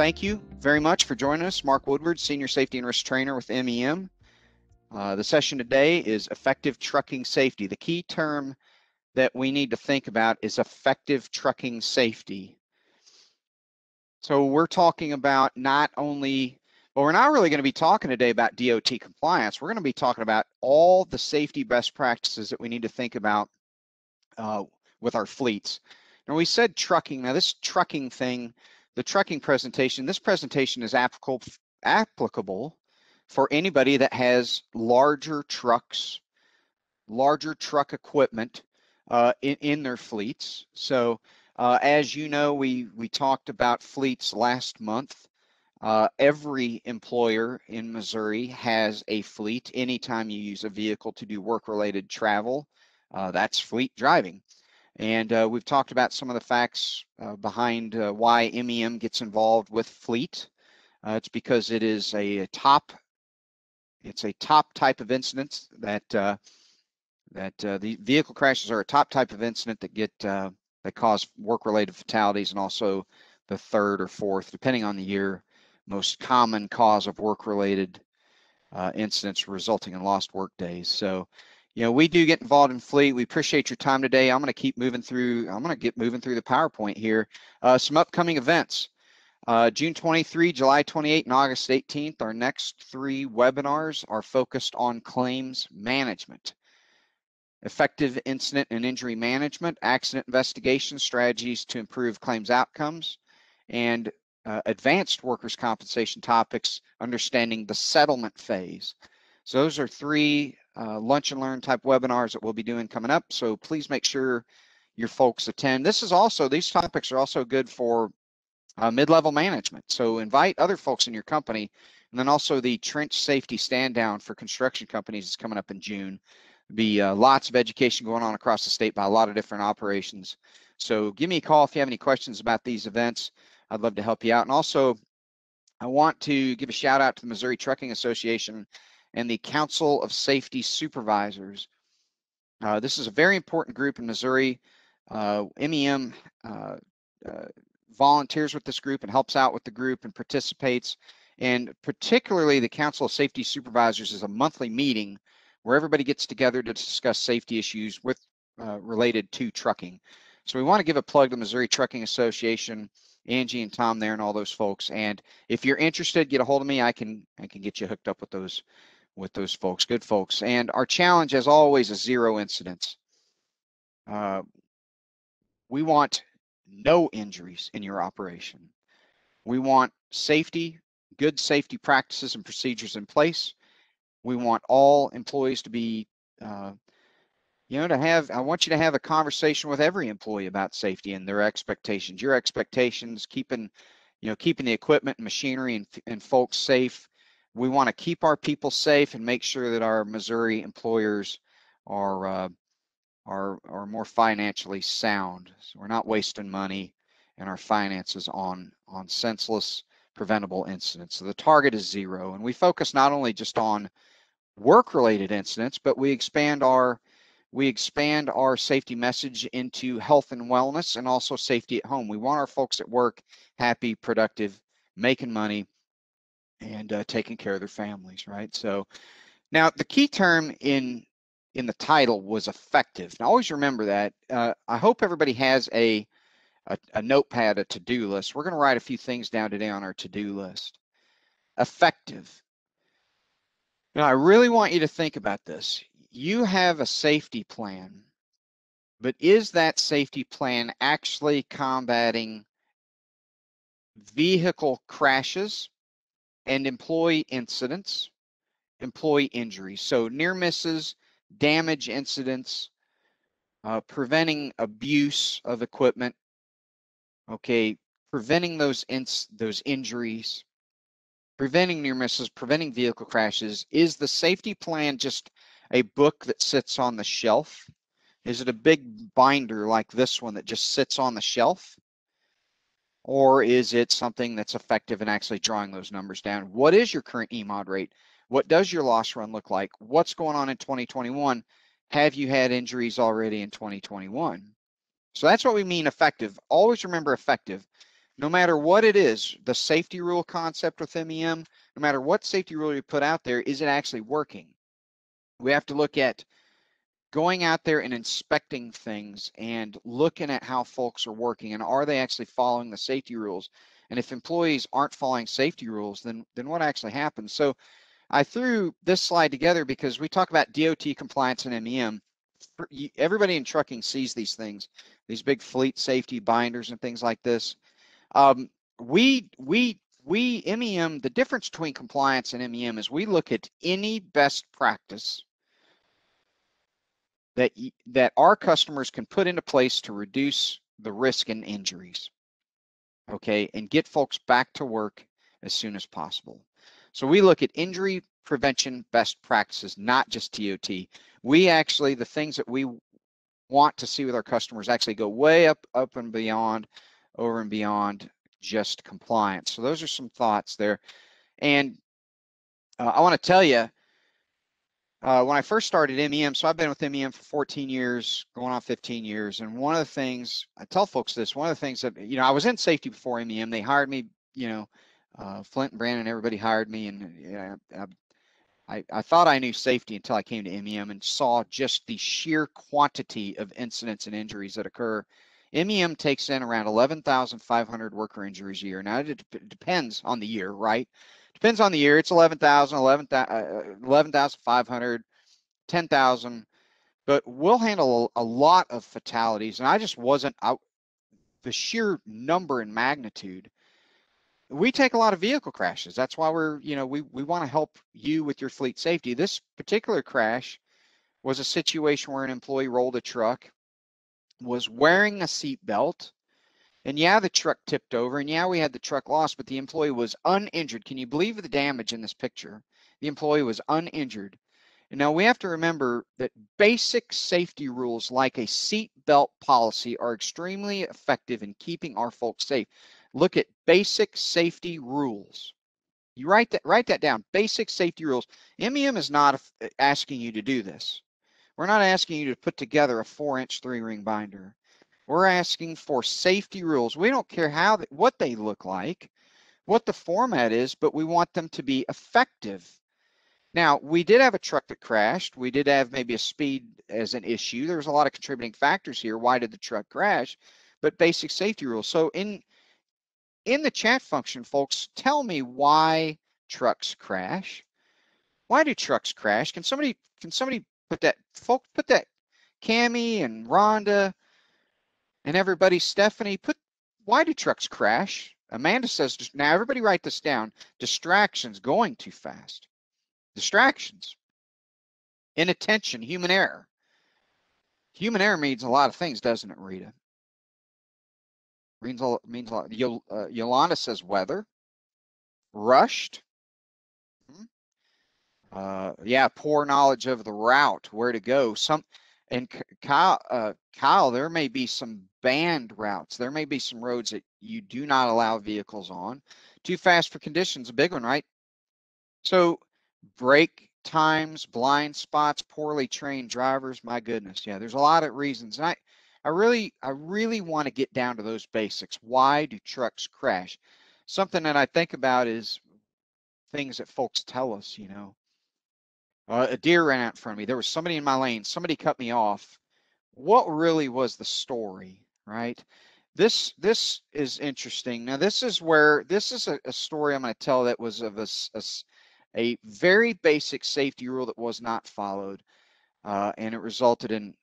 thank you very much for joining us. Mark Woodward, Senior Safety and Risk Trainer with MEM. The session today is effective trucking safety. The key term that we need to think about is effective trucking safety. So we're talking about not only, well, we're not really going to be talking today about DOT compliance. We're going to be talking about all the safety best practices that we need to think about with our fleets. Now, we said trucking. Now, this trucking thing, the trucking presentation, this presentation is applicable for anybody that has larger trucks, larger truck equipment in their fleets. So as you know, we talked about fleets last month. Every employer in Missouri has a fleet. Anytime you use a vehicle to do work-related travel, that's fleet driving. And we've talked about some of the facts behind why MEM gets involved with fleet. It's because it is a top type of incident that the vehicle crashes are a top type of incident that cause work-related fatalities, and also the third or fourth, depending on the year, most common cause of work-related incidents resulting in lost work days. So, you know, we do get involved in fleet. We appreciate your time today. I'm going to get moving through the PowerPoint here. Some upcoming events. June 23, July 28, and August 18th, our next 3 webinars are focused on claims management, effective incident and injury management, accident investigation strategies to improve claims outcomes, and advanced workers' compensation topics, understanding the settlement phase. So those are 3 lunch and learn type webinars that we'll be doing coming up. So please make sure your folks attend. These topics are also good for mid-level management. So invite other folks in your company. And then also the trench safety stand down for construction companies is coming up in June. There'll be lots of education going on across the state by a lot of different operations. So give me a call if you have any questions about these events. I'd love to help you out. And also, I want to give a shout out to the Missouri Trucking Association and the Council of Safety Supervisors. This is a very important group in Missouri. MEM volunteers with this group and helps out with the group and participates. And particularly the Council of Safety Supervisors is a monthly meeting where everybody gets together to discuss safety issues related to trucking. So we want to give a plug to the Missouri Trucking Association, Angie and Tom there and all those folks. And if you're interested, get a hold of me. I can get you hooked up with those folks, good folks. And our challenge, as always, is 0 incidents. We want no injuries in your operation. We want safety, good safety practices and procedures in place. We want all employees to be, I want you to have a conversation with every employee about safety and their expectations, your expectations, keeping the equipment and machinery and folks safe. We want to keep our people safe and make sure that our Missouri employers are more financially sound. So we're not wasting money and our finances on senseless preventable incidents. So the target is 0, and we focus not only just on work-related incidents, but we expand our safety message into health and wellness and also safety at home. We want our folks at work happy, productive, making money, and taking care of their families, right? So now the key term in the title was effective. Now always remember that. I hope everybody has a notepad, a to-do list. We're going to write a few things down today on our to-do list. Effective. Now, I really want you to think about this. You have a safety plan, but is that safety plan actually combating vehicle crashes and employee incidents, employee injuries? So near misses, damage incidents, preventing abuse of equipment, okay, preventing those injuries, preventing near misses, preventing vehicle crashes. Is the safety plan just a book that sits on the shelf? Is it a big binder like this one that just sits on the shelf? Or is it something that's effective in actually drawing those numbers down? What is your current EMOD rate? What does your loss run look like? What's going on in 2021? Have you had injuries already in 2021? So that's what we mean effective. Always remember effective. No matter what it is, the safety rule concept with MEM, no matter what safety rule you put out there, is it actually working? We have to look at going out there and inspecting things and looking at how folks are working and are they actually following the safety rules. And if employees aren't following safety rules, then what actually happens? So I threw this slide together because we talk about DOT compliance and MEM. Everybody in trucking sees these things, these big fleet safety binders and things like this. We MEM, the difference between compliance and MEM is we look at any best practice that our customers can put into place to reduce the risk and injuries, okay, and get folks back to work as soon as possible. So we look at injury prevention best practices, not just TOT. We actually, the things that we want to see with our customers actually go way up and beyond, over and beyond just compliance. So those are some thoughts there. And I want to tell you, when I first started MEM, so I've been with MEM for 14 years, going on 15 years. And one of the things, I tell folks this, one of the things that, I was in safety before MEM. They hired me, Flint and Brandon, everybody hired me. And I thought I knew safety until I came to MEM and saw just the sheer quantity of incidents and injuries that occur. MEM takes in around 11,500 worker injuries a year. Now, it depends on the year, right? Depends on the year. It's 11,000, 11,500, 10,000, but we'll handle a lot of fatalities. And I just wasn't out. The sheer number and magnitude. We take a lot of vehicle crashes. That's why we want to help you with your fleet safety. This particular crash was a situation where an employee rolled a truck, was wearing a seat belt, and yeah, the truck tipped over, and yeah, we had the truck lost, but the employee was uninjured. Can you believe the damage in this picture? The employee was uninjured. And now we have to remember that basic safety rules like a seat belt policy are extremely effective in keeping our folks safe. Look at basic safety rules. You write that down. Basic safety rules. MEM is not asking you to do this. We're not asking you to put together a 4-inch 3-ring binder. We're asking for safety rules. We don't care what they look like, what the format is, but we want them to be effective. Now, we did have a truck that crashed. We did have maybe a speed as an issue. There was a lot of contributing factors here. Why did the truck crash? But basic safety rules. So in the chat function, folks, tell me why trucks crash. Why do trucks crash? Can somebody put that, folks, put that, Cammie and Rhonda and everybody, Stephanie, why do trucks crash? Amanda says, now everybody write this down. Distractions, going too fast. Distractions. Inattention, human error. Human error means a lot of things, doesn't it, Rita? Means a lot. Yolanda says weather. Rushed. Yeah, poor knowledge of the route, where to go. And Kyle, there may be some banned routes. There may be some roads that you do not allow vehicles on. Too fast for conditions, a big one, right? So brake times, blind spots, poorly trained drivers. My goodness, yeah, there's a lot of reasons. And I really want to get down to those basics. Why do trucks crash? Something that I think about is things that folks tell us, a deer ran out in front of me. There was somebody in my lane. Somebody cut me off. What really was the story, right? This is interesting. Now, this is a story I'm going to tell that was of a very basic safety rule that was not followed, and it resulted in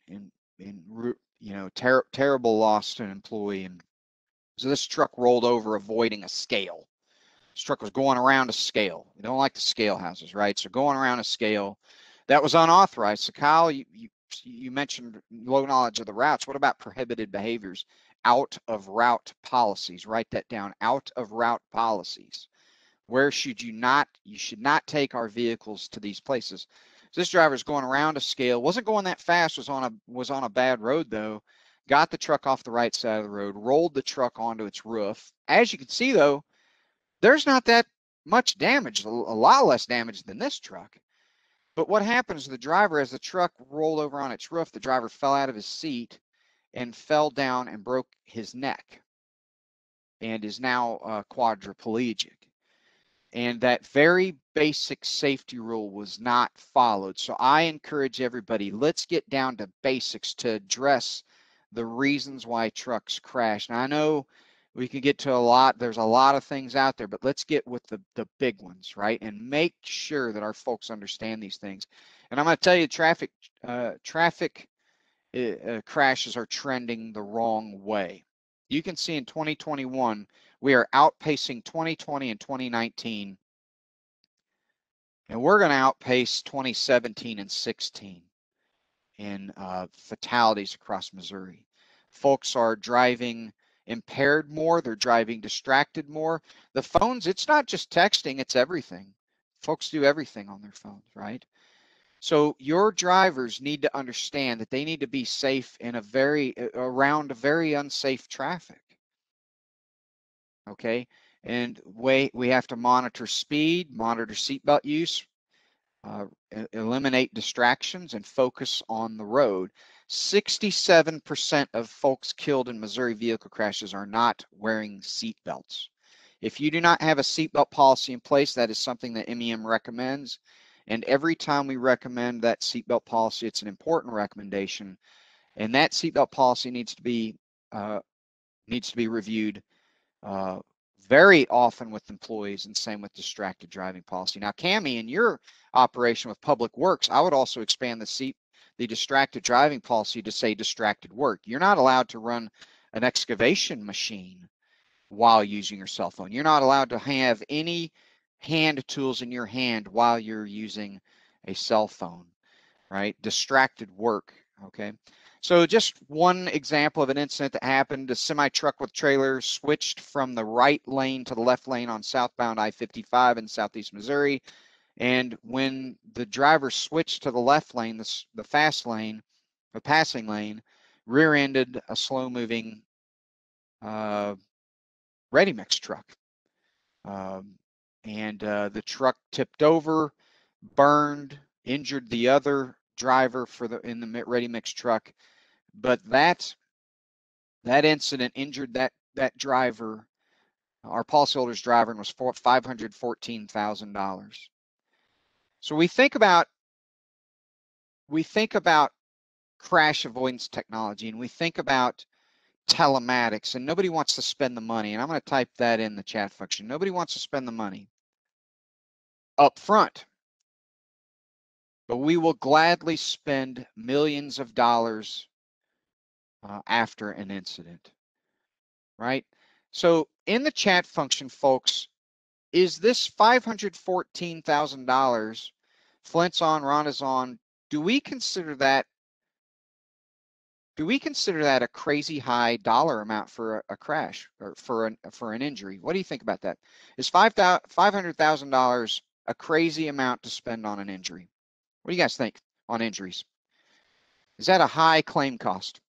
terrible loss to an employee. And so this truck rolled over, avoiding a scale. This truck was going around a scale. We don't like the scale houses, right? So going around a scale that was unauthorized. So Kyle, you mentioned low knowledge of the routes. What about prohibited behaviors? Out of route policies. Write that down. Out of route policies. Where should you should not take our vehicles to these places. So this driver's going around a scale, wasn't going that fast, was on a bad road though, got the truck off the right side of the road, rolled the truck onto its roof. As you can see though, there's not that much damage, a lot less damage than this truck. But what happens to the driver, as the truck rolled over on its roof, the driver fell out of his seat and fell down and broke his neck. and is now quadriplegic. And that very basic safety rule was not followed. So I encourage everybody, let's get down to basics to address the reasons why trucks crash. Now I know we can get to a lot, there's a lot of things out there, but let's get with the big ones, right? And make sure that our folks understand these things. And I'm going to tell you, traffic crashes are trending the wrong way. You can see in 2021, we are outpacing 2020 and 2019. And we're going to outpace 2017 and 16 in fatalities across Missouri. Folks are driving impaired more. They're driving distracted more. The phones, it's not just texting, it's everything. Folks do everything on their phones, right? So your drivers need to understand that they need to be safe in around a very unsafe traffic. Okay, and we have to monitor speed, monitor seatbelt use, eliminate distractions, and focus on the road. 67% of folks killed in Missouri vehicle crashes are not wearing seatbelts. If you do not have a seatbelt policy in place, that is something that MEM recommends. And every time we recommend that seatbelt policy, it's an important recommendation. And that seatbelt policy needs to be reviewed very often with employees, and same with distracted driving policy. Now, Cammie, in your operation with Public Works, I would also expand the distracted driving policy to say distracted work. You're not allowed to run an excavation machine while using your cell phone. You're not allowed to have any hand tools in your hand while you're using a cell phone, right? Distracted work, okay? So just one example of an incident that happened, a semi-truck with trailer switched from the right lane to the left lane on southbound I-55 in southeast Missouri. And when the driver switched to the left lane, the fast lane, the passing lane, rear-ended a slow-moving ready-mix truck. The truck tipped over, burned, injured the other driver in the ready-mix truck. But that incident injured that driver, our policyholder's driver, and was $514,000. So we think about crash avoidance technology, and we think about telematics, and nobody wants to spend the money. And I'm going to type that in the chat function. Nobody wants to spend the money up front, but we will gladly spend millions of dollars after an incident, right? So in the chat function, folks, is this $514,000 Flint's on, Ron is on? Do we consider that a crazy high dollar amount for a crash or for an injury? What do you think about that? Is $500,000 a crazy amount to spend on an injury? What do you guys think on injuries? Is that a high claim cost?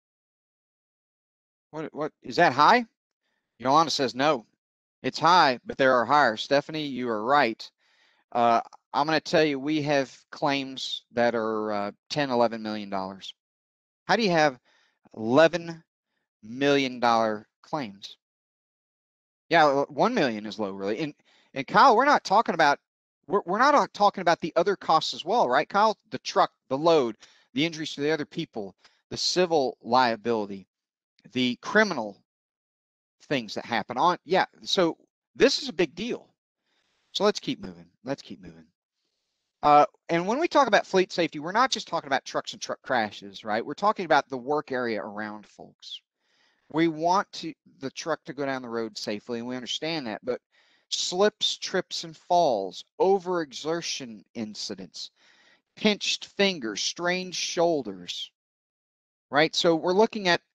What is that high? Yolanda says no. It's high, but there are higher. Stephanie, you are right. I'm going to tell you, we have claims that are $10, $11 million. How do you have $11 million claims? Yeah, 1 million is low, really. And Kyle, we're not talking about the other costs as well, right, Kyle? The truck, the load, the injuries to the other people, the civil liability, the criminal things that happen on. Yeah, so this is a big deal. So let's keep moving. And when we talk about fleet safety, we're not just talking about trucks and truck crashes, right? We're talking about the work area around folks. We want the truck to go down the road safely, and we understand that, but slips, trips, and falls, overexertion incidents, pinched fingers, strained shoulders, right? So we're looking at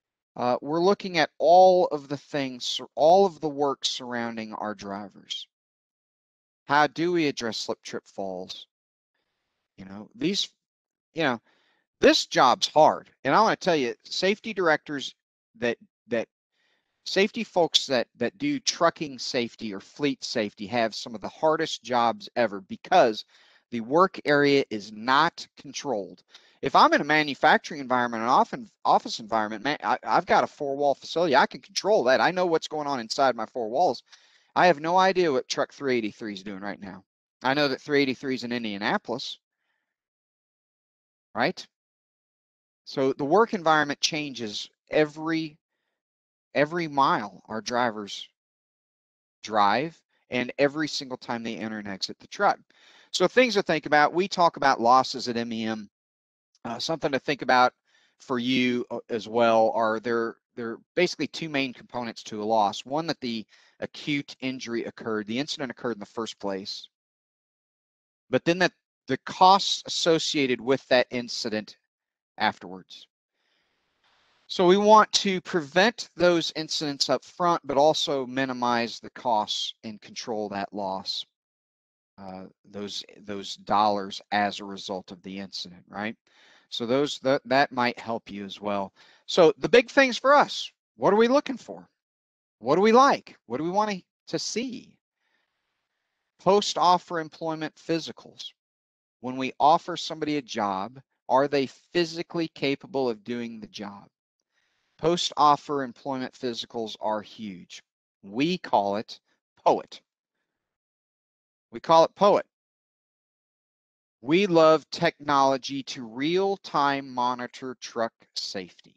all of the things, all of the work surrounding our drivers. How do we address slip, trip, falls? This job's hard. And I want to tell you, safety directors safety folks that do trucking safety or fleet safety have some of the hardest jobs ever, because The work area is not controlled. If I'm in a manufacturing environment, an office environment, man, I've got a 4-wall facility. I can control that. I know what's going on inside my 4 walls. I have no idea what truck 383 is doing right now. I know that 383 is in Indianapolis, right? So the work environment changes every mile our drivers drive and every single time they enter and exit the truck. So things to think about. We talk about losses at MEM. Something to think about for you as well are there are basically 2 main components to a loss. One, that the acute injury occurred, the incident occurred in the first place, but then that the costs associated with that incident afterwards. So we want to prevent those incidents up front, but also minimize the costs and control that loss, those dollars as a result of the incident, right? So that might help you as well. So the big things for us, what are we looking for? What do we like? What do we want to see? Post-offer employment physicals. When we offer somebody a job, are they physically capable of doing the job? Post-offer employment physicals are huge. We call it POET. We call it POET. We love technology to real-time monitor truck safety.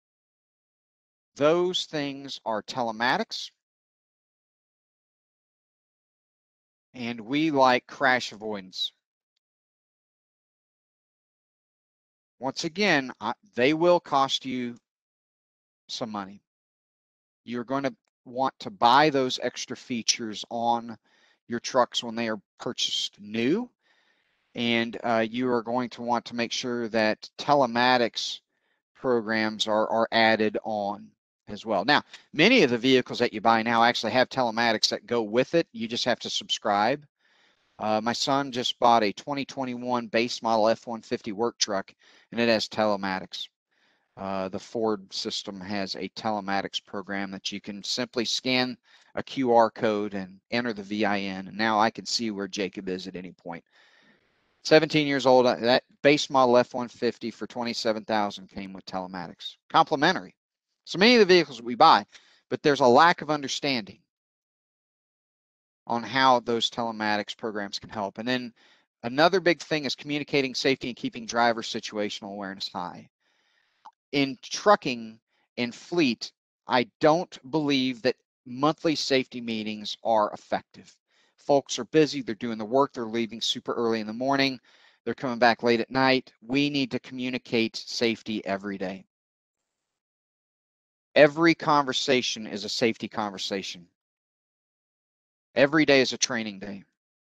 Those things are telematics, and we like crash avoidance. Once again, they will cost you some money. You're going to want to buy those extra features on your trucks when they are purchased new, and you are going to want to make sure that telematics programs are added on as well. Now, many of the vehicles that you buy now actually have telematics that go with it. You just have to subscribe. My son just bought a 2021 base model F-150 work truck, and it has telematics. The Ford system has a telematics program that you can simply scan a QR code and enter the VIN, and now I can see where Jacob is at any point. 17 years old, that base model F-150 for $27,000 came with telematics, complimentary. So many of the vehicles we buy, but there's a lack of understanding on how those telematics programs can help. And then another big thing is communicating safety and keeping driver situational awareness high. In trucking and fleet, I don't believe that monthly safety meetings are effective. Folks are busy, they're doing the work, they're leaving super early in the morning, they're coming back late at night. We need to communicate safety every day. Every conversation is a safety conversation. Every day is a training day.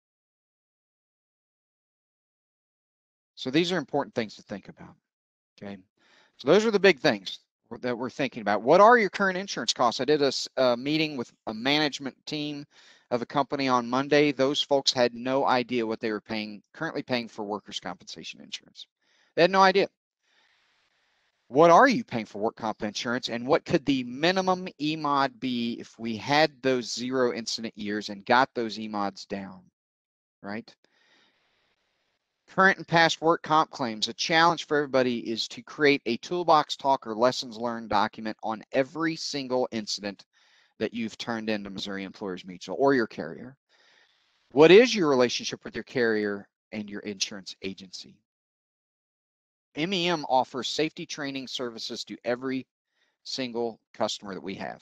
So these are important things to think about, okay? So those are the big things that we're thinking about. What are your current insurance costs? I did a meeting with a management team of a company on Monday. Those folks had no idea what they were currently paying for workers' compensation insurance. They had no idea. What are you paying for work comp insurance, and what could the minimum EMOD be if we had those 0 incident years and got those EMODs down, right? Current and past work comp claims. A challenge for everybody is to create a toolbox talk or lessons learned document on every single incident that you've turned into Missouri Employers Mutual or your carrier. What is your relationship with your carrier and your insurance agency? MEM offers safety training services to every single customer that we have.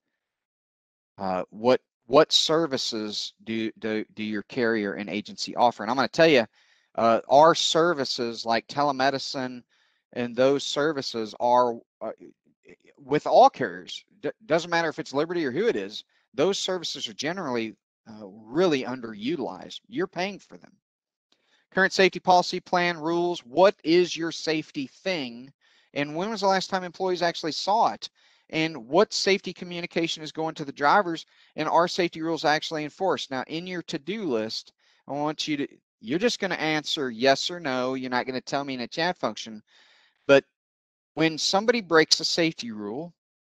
What services do your carrier and agency offer? And I'm going to tell you, our services like telemedicine and those services are with all carriers. Doesn't matter if it's Liberty or who it is. Those services are generally really underutilized. You're paying for them. Current safety policy, plan, rules. What is your safety thing? And when was the last time employees actually saw it? And what safety communication is going to the drivers? And are safety rules actually enforced? Now, in your to-do list, I want you to, you're just going to answer yes or no. You're not going to tell me in a chat function. But when somebody breaks a safety rule,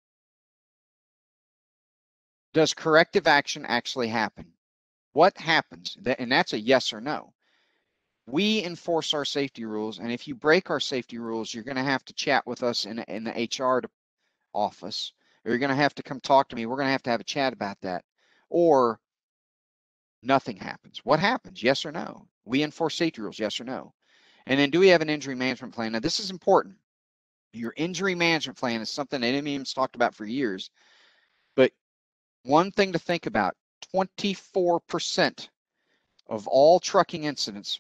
does corrective action actually happen? What happens? And that's a yes or no. We enforce our safety rules, and if you break our safety rules, you're going to have to chat with us in the HR office, or you're going to have to come talk to me. We're going to have a chat about that, or nothing happens. What happens? Yes or no? We enforce safety rules, yes or no? And then do we have an injury management plan? Now, this is important. Your injury management plan is something that MEM's talked about for years, but one thing to think about, 24% of all trucking incidents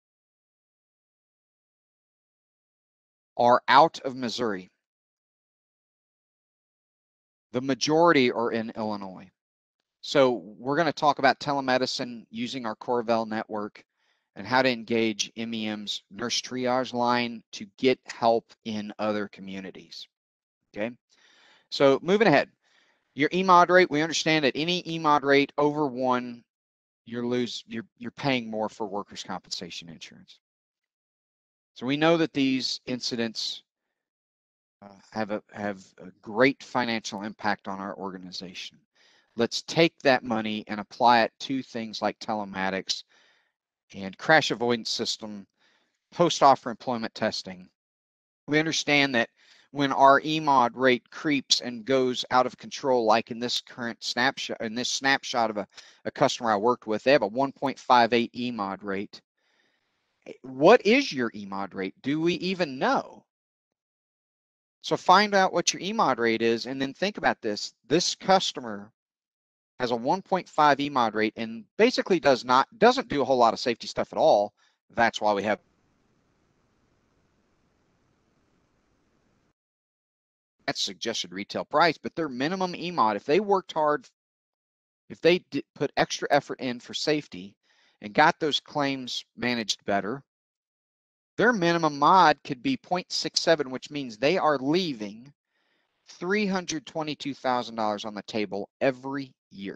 are out of Missouri. The majority are in Illinois. So we're going to talk about telemedicine using our Corvell network and how to engage MEM's nurse triage line to get help in other communities. Okay, so moving ahead, your EMOD rate, we understand that any EMOD rate over 1, you're paying more for workers' compensation insurance. So we know that these incidents have a great financial impact on our organization. Let's take that money and apply it to things like telematics and crash avoidance system, post-offer employment testing. We understand that when our EMOD rate creeps and goes out of control, like in this current snapshot, of a customer I worked with, they have a 1.58 EMOD rate. What is your EMOD rate? Do we even know? So find out what your EMOD rate is, and then think about this. This customer has a 1.5 EMOD rate and basically doesn't do a whole lot of safety stuff at all. That's why we have that suggested retail price, but their minimum EMOD, if they worked hard, if they put extra effort in for safety and got those claims managed better, their minimum mod could be 0.67, which means they are leaving $322,000 on the table every year.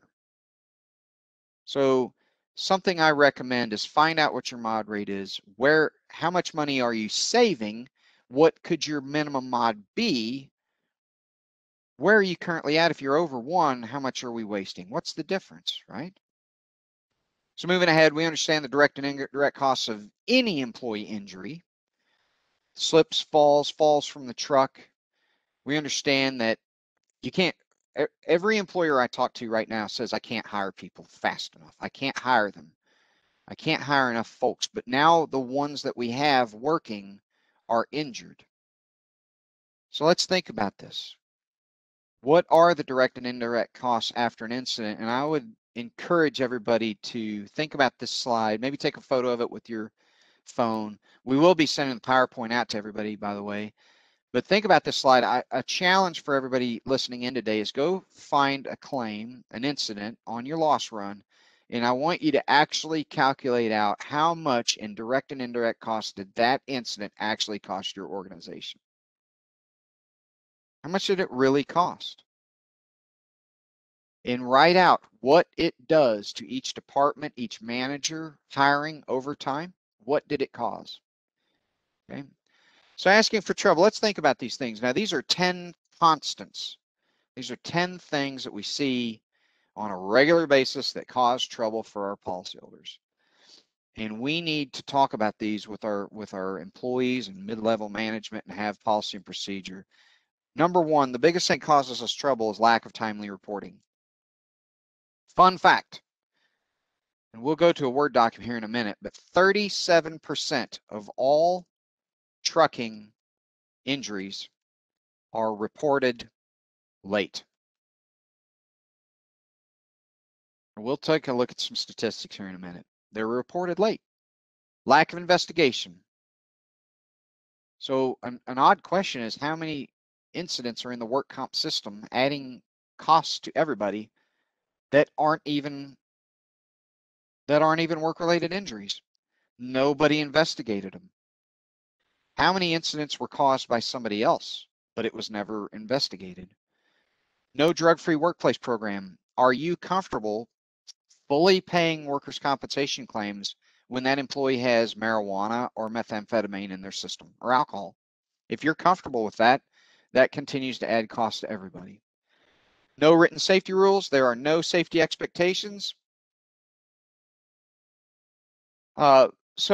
So something I recommend is find out what your mod rate is, how much money are you saving, what could your minimum mod be, where are you currently at? If you're over 1, how much are we wasting? What's the difference, right? So moving ahead, we understand the direct and indirect costs of any employee injury, slips, falls from the truck. We understand that you can't, every employer I talk to right now says I can't hire people fast enough. I can't hire them. I can't hire enough folks, but now the ones that we have working are injured. So let's think about this. What are the direct and indirect costs after an incident? And I would encourage everybody to think about this slide, maybe take a photo of it with your phone. We will be sending the PowerPoint out to everybody, by the way. But think about this slide. A challenge for everybody listening in today is go find a claim, an incident on your loss run, and I want you to actually calculate out how much in direct and indirect costs did that incident actually cost your organization. How much did it really cost? And write out what it does to each department, each manager, hiring, overtime. What did it cause? Okay. So asking for trouble, let's think about these things. Now, these are 10 constants. These are 10 things that we see on a regular basis that cause trouble for our policyholders. And we need to talk about these with our employees and mid-level management and have policy and procedure. Number 1, the biggest thing that causes us trouble is lack of timely reporting. Fun fact, and we'll go to a Word document here in a minute, but 37% of all trucking injuries are reported late. We'll take a look at some statistics here in a minute. They're reported late. Lack of investigation. So an odd question is how many incidents are in the work comp system, adding costs to everybody that aren't even work-related injuries. Nobody investigated them. How many incidents were caused by somebody else, but it was never investigated? No drug-free workplace program. Are you comfortable fully paying workers' compensation claims when that employee has marijuana or methamphetamine in their system or alcohol? If you're comfortable with that, that continues to add cost to everybody. No written safety rules. There are no safety expectations. So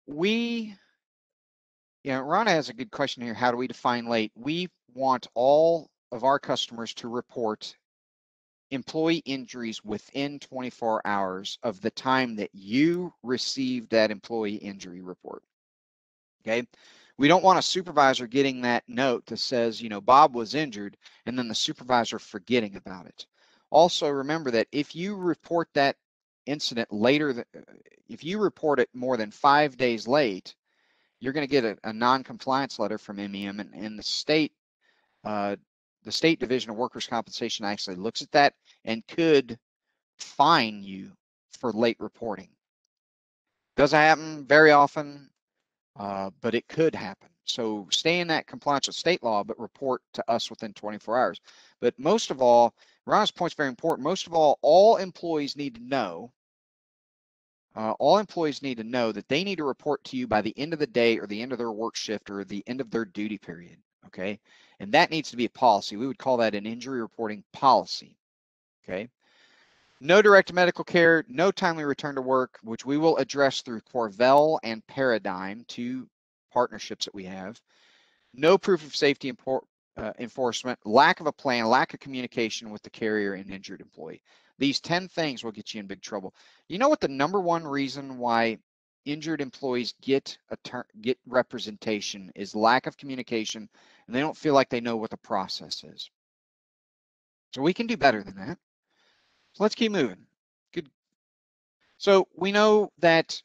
Rana has a good question here. How do we define late? We want all of our customers to report employee injuries within 24 hours of the time that you received that employee injury report. Okay. We don't want a supervisor getting that note that says, Bob was injured, and then the supervisor forgetting about it. Also, remember that if you report that incident later, if you report it more than 5 days late, you're going to get a non-compliance letter from MEM, and the state Division of Workers' Compensation actually looks at that and could fine you for late reporting. Doesn't happen very often, but it could happen. So stay in that compliance with state law, but report to us within 24 hours. But most of all, Ron's point's very important. Most of all employees need to know. All employees need to know that they need to report to you by the end of the day or the end of their work shift or the end of their duty period. Okay, and that needs to be a policy. We would call that an injury reporting policy. Okay. No direct medical care, no timely return to work, which we will address through Corvell and Paradigm, two partnerships that we have. No proof of safety enforcement, lack of a plan, lack of communication with the carrier and injured employee. These 10 things will get you in big trouble. You know what the number one reason why injured employees get representation is lack of communication, and they don't feel like they know what the process is. So we can do better than that. So let's keep moving. Good. So we know that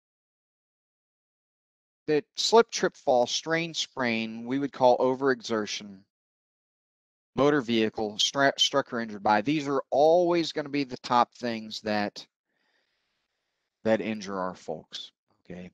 slip, trip, fall, strain, sprain, we would call overexertion, motor vehicle, struck or injured by. These are always going to be the top things that injure our folks. Okay.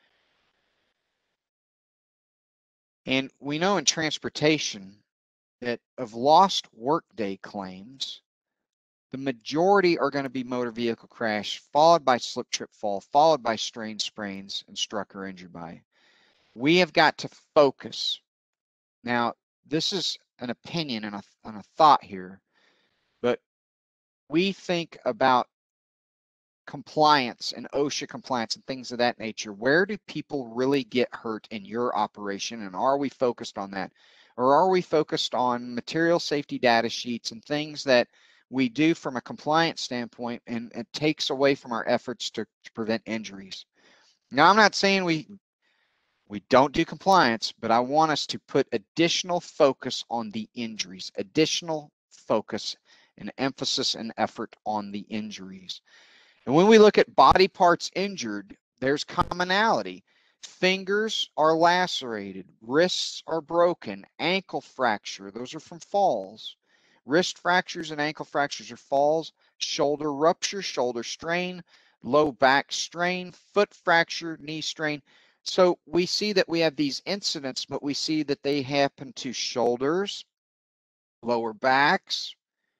And we know in transportation that of lost workday claims, the majority are going to be motor vehicle crash, followed by slip, trip, fall, followed by strain, sprains, and struck or injured by. We have got to focus. Now, this is an opinion and a thought here, but we think about compliance and OSHA compliance and things of that nature. Where do people really get hurt in your operation, and are we focused on that? Or are we focused on material safety data sheets and things that we do from a compliance standpoint, and it takes away from our efforts to prevent injuries? Now, I'm not saying we don't do compliance, but I want us to put additional focus on the injuries, additional focus and emphasis and effort on the injuries. And when we look at body parts injured, there's commonality. Fingers are lacerated, wrists are broken, ankle fracture, those are from falls. Wrist fractures and ankle fractures are falls, shoulder rupture, shoulder strain, low back strain, foot fracture, knee strain. So we see that we have these incidents, but we see that they happen to shoulders, lower backs,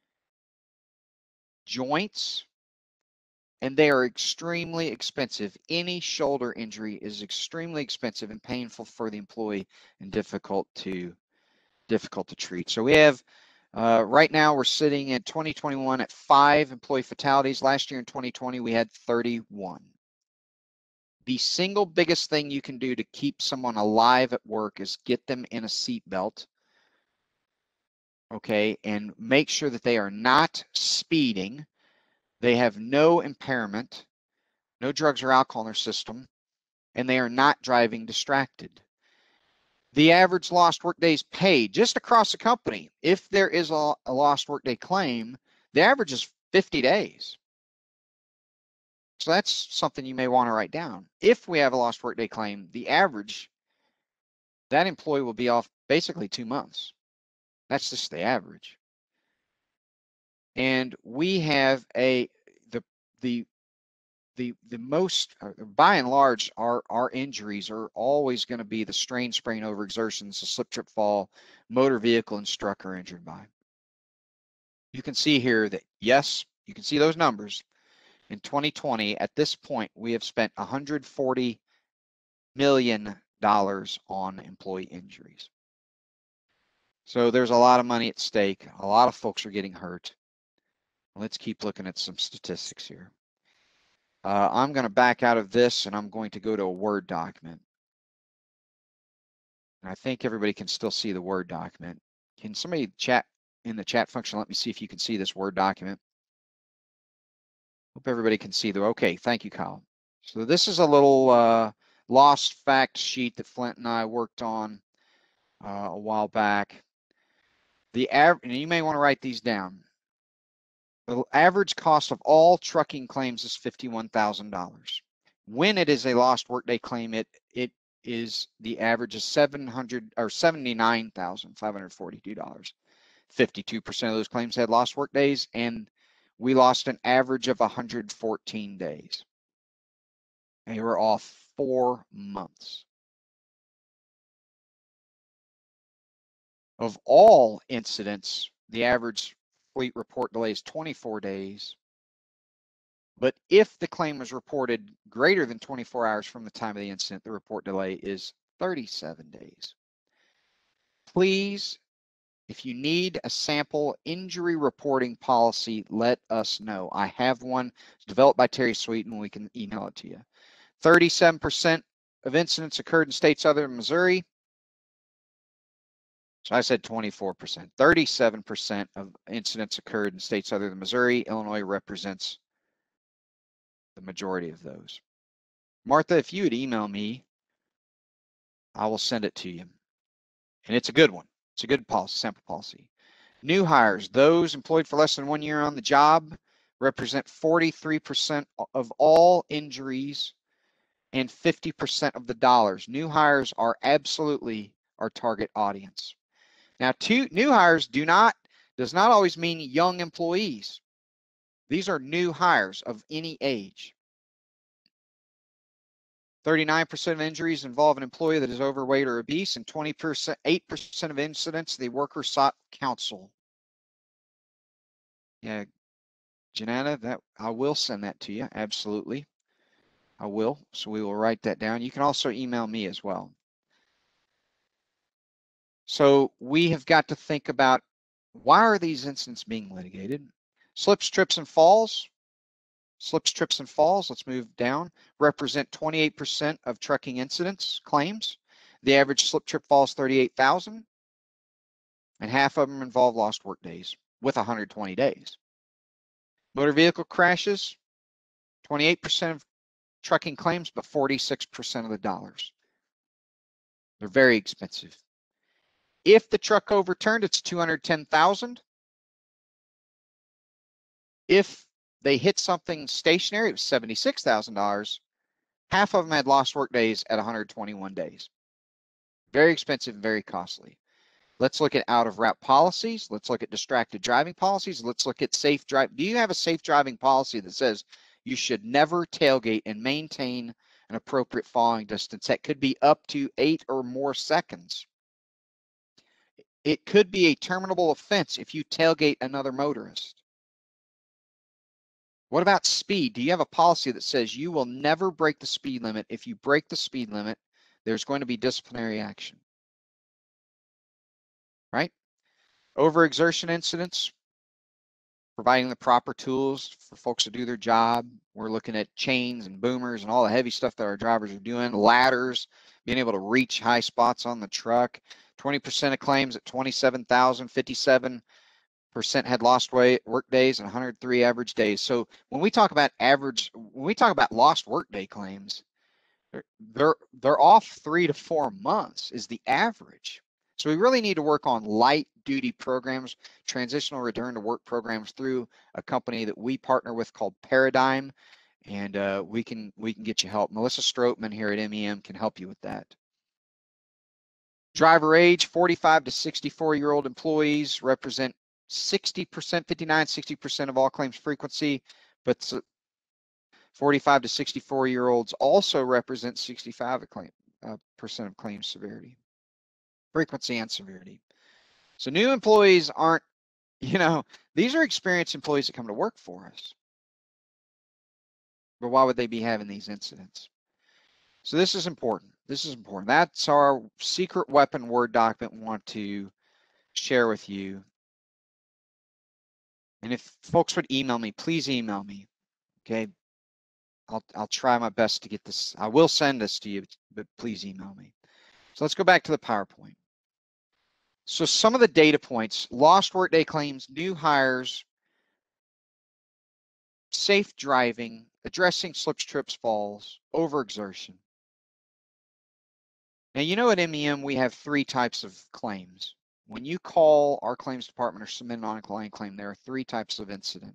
joints, and they are extremely expensive. Any shoulder injury is extremely expensive and painful for the employee and difficult to treat. So we have right now we're sitting in 2021 at 5 employee fatalities. Last year in 2020 we had 31. The single biggest thing you can do to keep someone alive at work is get them in a seat belt, okay, and make sure that they are not speeding, they have no impairment, no drugs or alcohol in their system, and they are not driving distracted. The average lost workdays paid just across the company, if there is a lost workday claim, the average is 50 days. So that's something you may want to write down. If we have a lost workday claim, the average, that employee will be off basically 2 months. That's just the average. And we have the most, by and large, our injuries are always going to be the strain, sprain, overexertions, the slip, trip, fall, motor vehicle, and struck or injured by. You can see here that, yes, you can see those numbers. In 2020, at this point, we have spent $140 million on employee injuries. So there's a lot of money at stake. A lot of folks are getting hurt. Let's keep looking at some statistics here. I'm going to back out of this and I'm going to go to a Word document. And I think everybody can still see the Word document. Can somebody chat in the chat function? Let me see if you can see this Word document. Hope everybody can see the, okay, thank you, Kyle. So this is a little lost fact sheet that Flint and I worked on a while back. The average, and you may want to write these down. The average cost of all trucking claims is $51,000. When it is a lost workday claim, it is the average is $79,542. 52% of those claims had lost workdays, and we lost an average of 114 days. And they were off 4 months. Of all incidents, the average fleet report delay is 24 days. But if the claim was reported greater than 24 hours from the time of the incident, the report delay is 37 days. Please, if you need a sample injury reporting policy, let us know. I have one developed by Terry Sweeten. We can email it to you. 37% of incidents occurred in states other than Missouri. So I said 24%. 37% of incidents occurred in states other than Missouri. Illinois represents the majority of those. Martha, if you would email me, I will send it to you. And it's a good one. It's a good policy, sample policy. New hires, those employed for less than 1 year on the job, represent 43% of all injuries and 50% of the dollars. New hires are absolutely our target audience. Now, new hires does not always mean young employees. These are new hires of any age. 39% of injuries involve an employee that is overweight or obese, and 8% of incidents, the worker sought counsel. Yeah, Janana, that I will send that to you. Absolutely. I will. So we will write that down. You can also email me as well. So we have got to think about, why are these incidents being litigated? Slips, trips, and falls. Slips, trips, and falls, let's move down, represent 28% of trucking incidents claims. The average slip, trip, fall is 38,000, and half of them involve lost work days with 120 days. Motor vehicle crashes, 28% of trucking claims, but 46% of the dollars. They're very expensive. If the truck overturned, it's 210,000. If they hit something stationary, it was $76,000. Half of them had lost work days at 121 days. Very expensive, very costly. Let's look at out of route policies. Let's look at distracted driving policies. Let's look at safe drive. Do you have a safe driving policy that says you should never tailgate and maintain an appropriate following distance? That could be up to 8 or more seconds. It could be a terminable offense if you tailgate another motorist. What about speed? Do you have a policy that says you will never break the speed limit? If you break the speed limit, there's going to be disciplinary action. Right? Overexertion incidents, providing the proper tools for folks to do their job. We're looking at chains and boomers and all the heavy stuff that our drivers are doing, ladders, being able to reach high spots on the truck. 20% of claims at 27,000, 57% had lost work days and 103 average days. So when we talk about lost workday claims, they're off 3 to 4 months is the average. So we really need to work on light duty programs, transitional return to work programs through a company that we partner with called Paradigm, and we can get you help. Melissa Strootman here at MEM can help you with that. Driver age, 45 to 64-year-old employees represent 60%, 59-60% of all claims frequency, but 45 to 64-year-olds also represent 65% of claims severity, frequency and severity. So new employees aren't, these are experienced employees that come to work for us. But why would they be having these incidents? So this is important. This is important. That's our secret weapon Word document we want to share with you. And if folks would email me, please email me. Okay. I'll try my best to get this. I will send this to you, but please email me. So let's go back to the PowerPoint. So some of the data points: lost workday claims, new hires, safe driving, addressing slips, trips, falls, overexertion. Now, you know, at MEM, we have 3 types of claims. When you call our claims department or submit an on-client claim, there are 3 types of incident.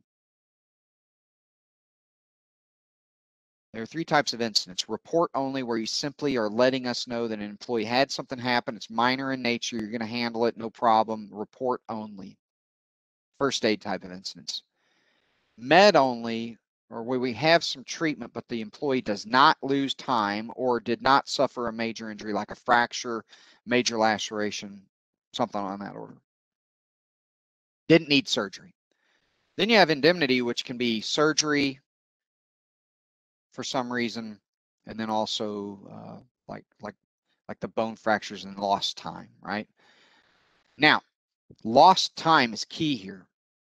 There are 3 types of incidents. Report only, where you simply are letting us know that an employee had something happen. It's minor in nature. You're going to handle it, no problem. Report only. First aid type of incidents. Med only, or where we have some treatment, but the employee does not lose time or did not suffer a major injury like a fracture, major laceration, something on that order. Didn't need surgery. Then you have indemnity, which can be surgery for some reason, and then also like the bone fractures and lost time, right? Now, lost time is key here.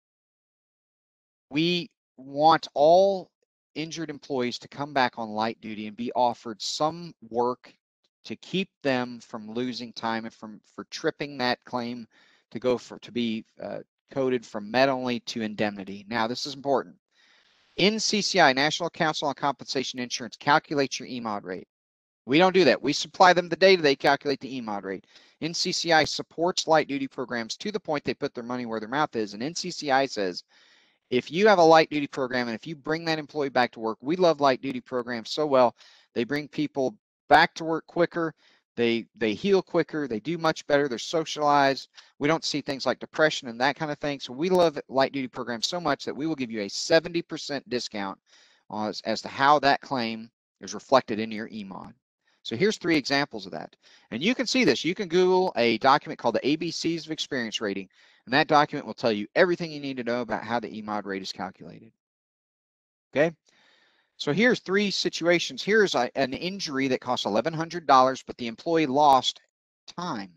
We want all injured employees to come back on light duty and be offered some work to keep them from losing time and for tripping that claim to go to be coded from med only to indemnity. Now, this is important. NCCI, National Council on Compensation Insurance, calculates your EMOD rate. We don't do that. We supply them the data, they calculate the EMOD rate. NCCI supports light duty programs to the point they put their money where their mouth is, and NCCI says, if you have a light duty program and if you bring that employee back to work, we love light duty programs so well, they bring people back to work quicker, they heal quicker, they do much better, they're socialized. We don't see things like depression and that kind of thing. So we love light duty programs so much that we will give you a 70% discount as to how that claim is reflected in your EMOD. So here's 3 examples of that. And you can see this. You can Google a document called the ABCs of Experience Rating, and that document will tell you everything you need to know about how the EMOD rate is calculated. Okay? So here's 3 situations. Here's an injury that costs $1,100, but the employee lost time.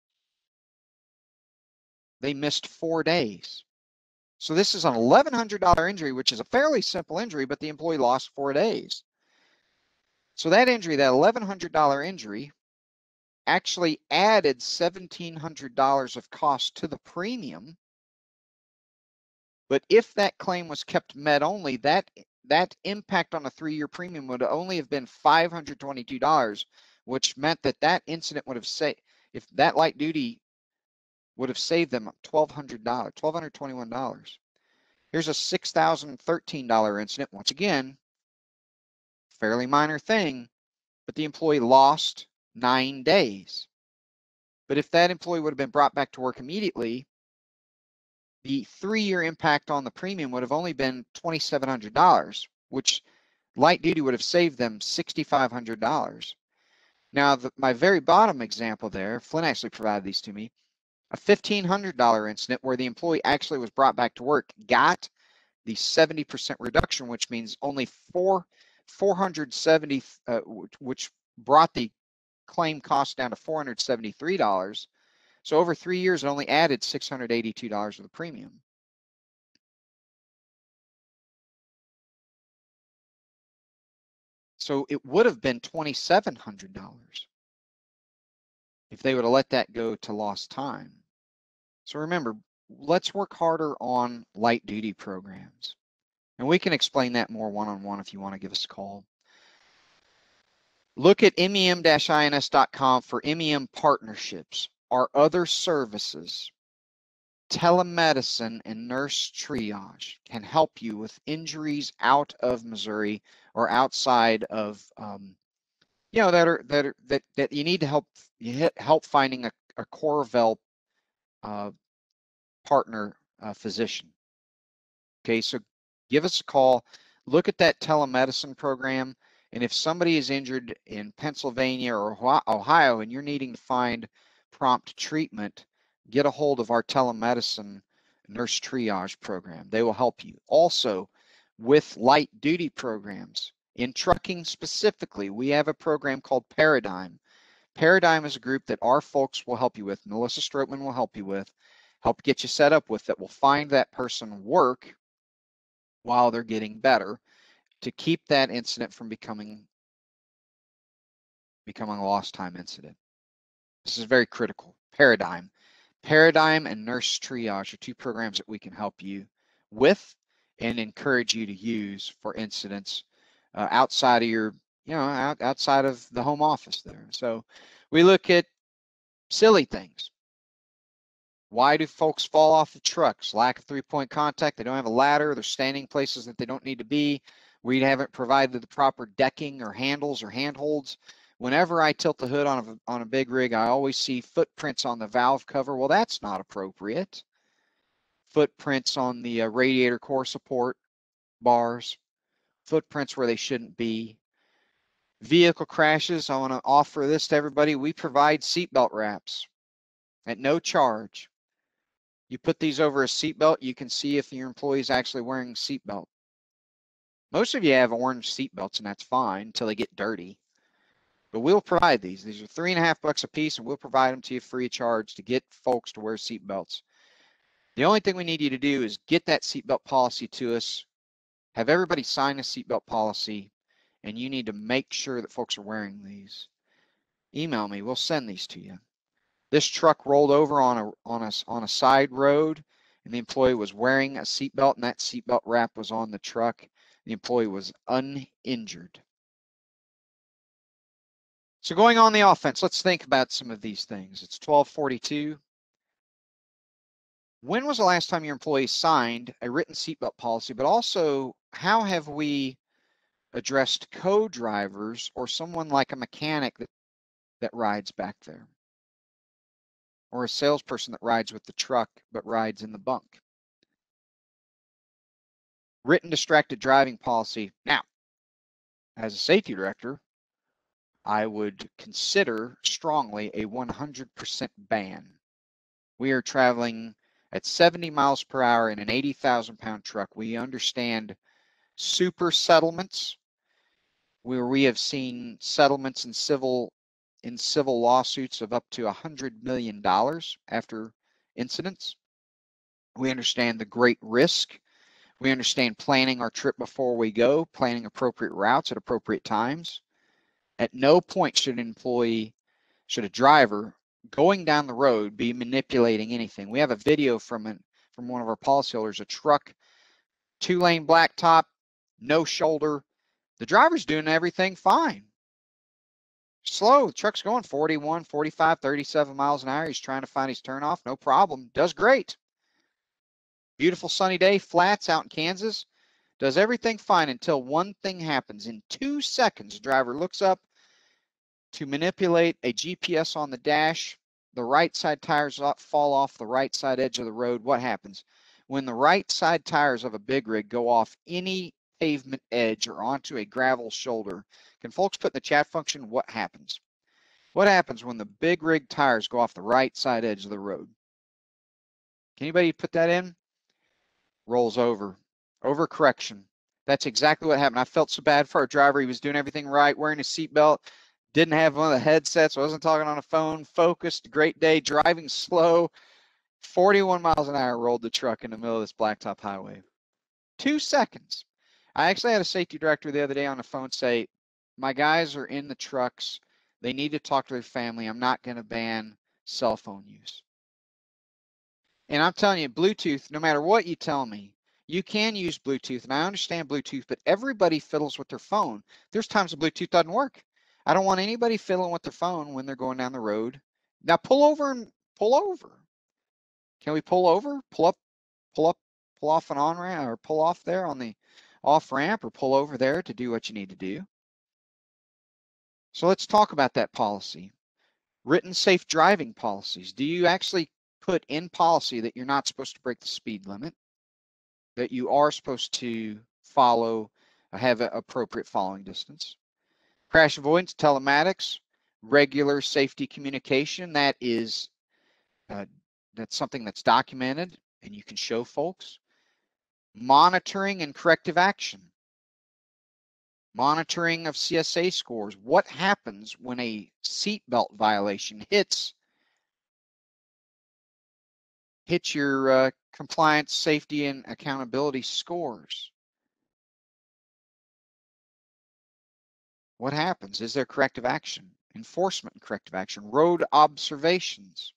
They missed 4 days. So this is an $1,100 injury, which is a fairly simple injury, but the employee lost 4 days. So that injury, that $1,100 injury, actually added $1,700 of cost to the premium. But if that claim was kept med only, that impact on a 3-year premium would only have been $522, which meant that that incident would have saved, if that light duty would have saved them $1,200, $1,221. Here's a $6,013 incident. Once again, fairly minor thing, but the employee lost 9 days. But if that employee would have been brought back to work immediately, the 3-year impact on the premium would have only been $2,700, which light duty would have saved them $6,500. Now, my very bottom example there, Flynn actually provided these to me, a $1,500 incident where the employee actually was brought back to work, got the 70% reduction, which means only 470, which brought the claim cost down to $473. So over 3 years, it only added $682 of the premium. So it would have been $2,700 if they would have let that go to lost time. So remember, let's work harder on light duty programs. And we can explain that more one-on-one if you want to give us a call. Look at mem-ins.com for MEM partnerships, our other services. Telemedicine and nurse triage can help you with injuries out of Missouri or outside of, that you need to help finding a Corval partner physician. Okay, so give us a call. Look at that telemedicine program, and if somebody is injured in Pennsylvania or Ohio and you're needing to find prompt treatment, get a hold of our telemedicine nurse triage program. They will help you. Also, with light duty programs, in trucking specifically, we have a program called Paradigm. Paradigm is a group that our folks will help you with. Melissa Strootman will help you with, help get you set up with, that will find that person work while they're getting better to keep that incident from becoming a lost time incident. This is very critical. Paradigm and nurse triage are two programs that we can help you with and encourage you to use for incidents outside of your, outside of the home office there. So we look at silly things. Why do folks fall off of trucks? Lack of three-point contact. They don't have a ladder. They're standing places that they don't need to be. We haven't provided the proper decking or handles or handholds. Whenever I tilt the hood on a big rig, I always see footprints on the valve cover. Well, that's not appropriate. Footprints on the radiator core support bars. Footprints where they shouldn't be. Vehicle crashes. I want to offer this to everybody. We provide seatbelt wraps at no charge. You put these over a seatbelt, you can see if your employee is actually wearing a seatbelt. Most of you have orange seatbelts, and that's fine until they get dirty. But we'll provide these. These are $3.50 a piece, and we'll provide them to you free of charge to get folks to wear seatbelts. The only thing we need you to do is get that seatbelt policy to us, have everybody sign a seatbelt policy, and you need to make sure that folks are wearing these. Email me. We'll send these to you. This truck rolled over on a side road, and the employee was wearing a seatbelt, and that seatbelt wrap was on the truck. The employee was uninjured. So going on the offense, let's think about some of these things. It's 12:42. When was the last time your employee signed a written seatbelt policy, but also how have we addressed co-drivers or someone like a mechanic that rides back there? Or a salesperson that rides with the truck but rides in the bunk? Written distracted driving policy. Now, as a safety director, I would consider strongly a 100% ban. We are traveling at 70 miles per hour in an 80,000-pound truck. We understand super settlements, where we have seen settlements in civil lawsuits of up to $100 million after incidents. We understand the great risk. We understand planning our trip before we go, planning appropriate routes at appropriate times. At no point should a driver going down the road be manipulating anything. We have a video from one of our policyholders, a truck, 2-lane blacktop, no shoulder. The driver's doing everything fine. Slow, the truck's going 41, 45, 37 miles an hour. He's trying to find his turnoff, no problem. Does great. Beautiful sunny day, flats out in Kansas. Does everything fine until one thing happens. In 2 seconds, the driver looks up to manipulate a GPS on the dash. The right side tires fall off the right side edge of the road. What happens? When the right side tires of a big rig go off any pavement edge or onto a gravel shoulder, can folks put in the chat function what happens? What happens when the big rig tires go off the right side edge of the road? Can anybody put that in? Rolls over. Overcorrection. That's exactly what happened. I felt so bad for our driver. He was doing everything right, wearing a seatbelt, didn't have one of the headsets, wasn't talking on a phone, focused, great day, driving slow. 41 miles an hour rolled the truck in the middle of this blacktop highway. 2 seconds. I actually had a safety director the other day on the phone say, my guys are in the trucks. They need to talk to their family. I'm not going to ban cell phone use. And I'm telling you, Bluetooth, no matter what you tell me, you can use Bluetooth, and I understand Bluetooth, but everybody fiddles with their phone. There's times the Bluetooth doesn't work. I don't want anybody fiddling with their phone when they're going down the road. Now pull over and pull over. Can we pull over? Pull off an on-ramp, or pull off there on the off-ramp, or pull over there to do what you need to do. So let's talk about that policy. Written safe driving policies. Do you actually put in policy that you're not supposed to break the speed limit, that you are supposed to follow, have an appropriate following distance? Crash avoidance, telematics, regular safety communication. That is, that's something that's documented and you can show folks. Monitoring and corrective action. Monitoring of CSA scores. What happens when a seatbelt violation hits your compliance, safety, and accountability scores? What happens? Is there corrective action, enforcement and corrective action, road observations?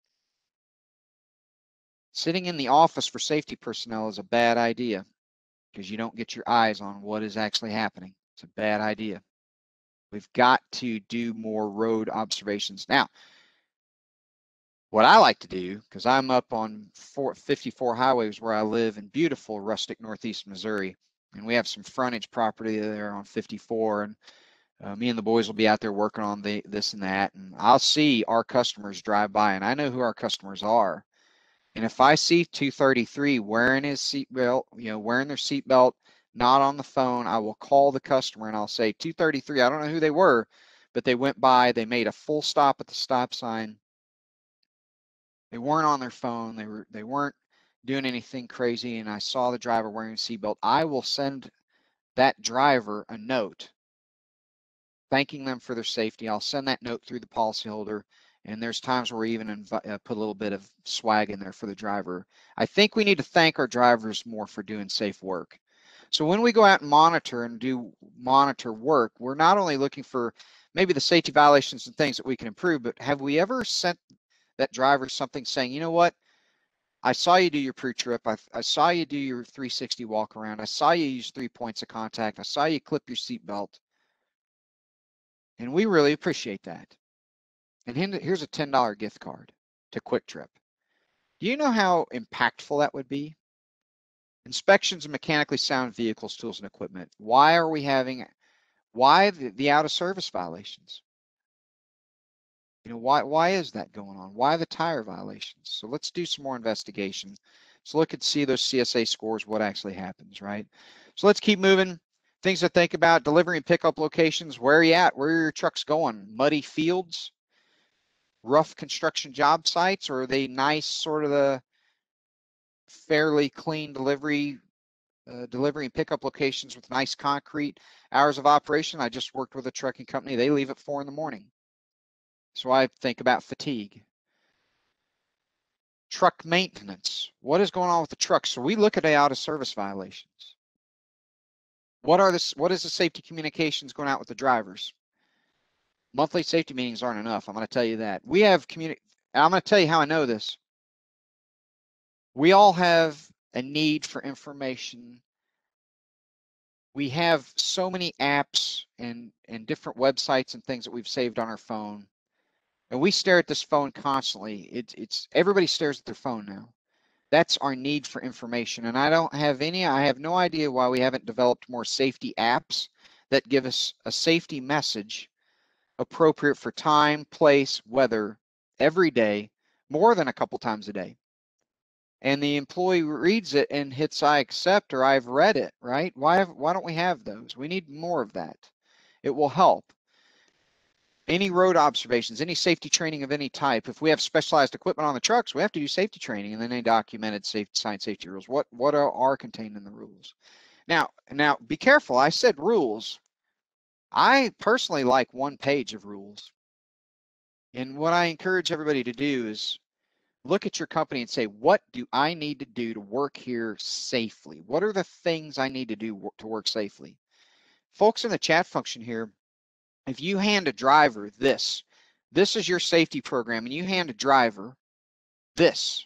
Sitting in the office for safety personnel is a bad idea because you don't get your eyes on what is actually happening. It's a bad idea. We've got to do more road observations. Now, what I like to do, because I'm up on 54 highways where I live in beautiful rustic northeast Missouri, and we have some frontage property there on 54, and me and the boys will be out there working on this and that, and I'll see our customers drive by, and I know who our customers are. And if I see 233 wearing his seatbelt, wearing their seatbelt, not on the phone, I will call the customer and I'll say, 233, I don't know who they were, but they went by, they made a full stop at the stop sign. They weren't on their phone. They weren't doing anything crazy. And I saw the driver wearing a seatbelt. I will send that driver a note thanking them for their safety. I'll send that note through the policyholder. And there's times where we even put a little bit of swag in there for the driver. I think we need to thank our drivers more for doing safe work. So when we go out and monitor work, we're not only looking for maybe the safety violations and things that we can improve, but have we ever sent that driver something saying, you know what, I saw you do your pre-trip. I saw you do your 360 walk around. I saw you use 3 points of contact. I saw you clip your seatbelt. And we really appreciate that. And here's a $10 gift card to Quick Trip. Do you know how impactful that would be? Inspections of mechanically sound vehicles, tools, and equipment. Why are we having, why the out of service violations? Why is that going on? Why the tire violations? So let's do some more investigation. So look and see those CSA scores, what actually happens, right? So let's keep moving. Things to think about: delivery and pickup locations. Where are you at? Where are your trucks going? Muddy fields, rough construction job sites, or are they nice, sort of the fairly clean delivery and pickup locations with nice concrete? Hours of operation. I just worked with a trucking company. They leave at 4 in the morning. So I think about fatigue. Truck maintenance. What is going on with the trucks? So we look at out of service violations. What is the safety communications going out with the drivers? Monthly safety meetings aren't enough. I'm going to tell you that. We have I'm going to tell you how I know this. We all have a need for information. We have so many apps and different websites and things that we've saved on our phone. And we stare at this phone constantly. It's everybody stares at their phone now. That's our need for information. And I have no idea why we haven't developed more safety apps that give us a safety message appropriate for time, place, weather, every day, more than a couple times a day. And the employee reads it and hits I accept or I've read it, right? Why don't we have those? We need more of that. It will help. Any road observations, any safety training of any type. If we have specialized equipment on the trucks, we have to do safety training, and then they documented signed safety rules. What are contained in the rules? Now be careful. I said rules. I personally like 1 page of rules. And what I encourage everybody to do is look at your company and say, what do I need to do to work here safely? What are the things I need to do to work safely? Folks in the chat function here, if you hand a driver this is your safety program, and you hand a driver this.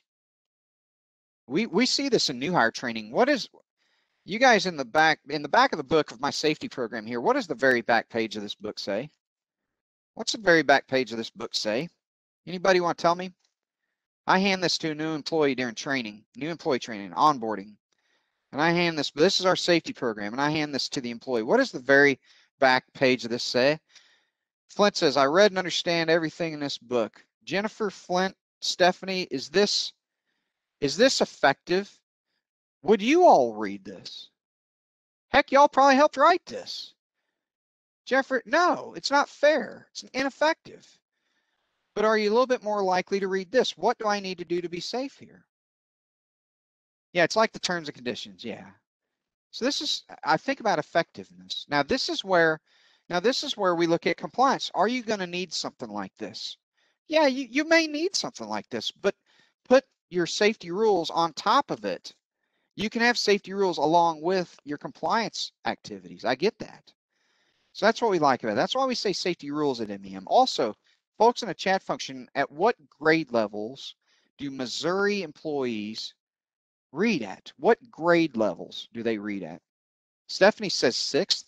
We see this in new hire training. What is, you guys in the back of the book of my safety program here, what does the very back page of this book say? What's the very back page of this book say? Anybody want to tell me? I hand this to a new employee during training, new employee training, onboarding. And I hand this is our safety program, and I hand this to the employee. What does the very back page of this say? Flint says, I read and understand everything in this book. Jennifer, Flint, Stephanie, is this effective? Would you all read this? Heck, y'all probably helped write this. Jennifer, no, it's not fair. It's ineffective. But are you a little bit more likely to read this? What do I need to do to be safe here? Yeah, it's like the terms and conditions. Yeah. So I think about effectiveness. Now this is where we look at compliance. Are you going to need something like this? Yeah, you may need something like this, but put your safety rules on top of it. You can have safety rules along with your compliance activities. I get that. So that's what we like about it. That's why we say safety rules at MEM. Also, folks in the chat function, at what grade levels do Missouri employees read at? What grade levels do they read at? Stephanie says 6th,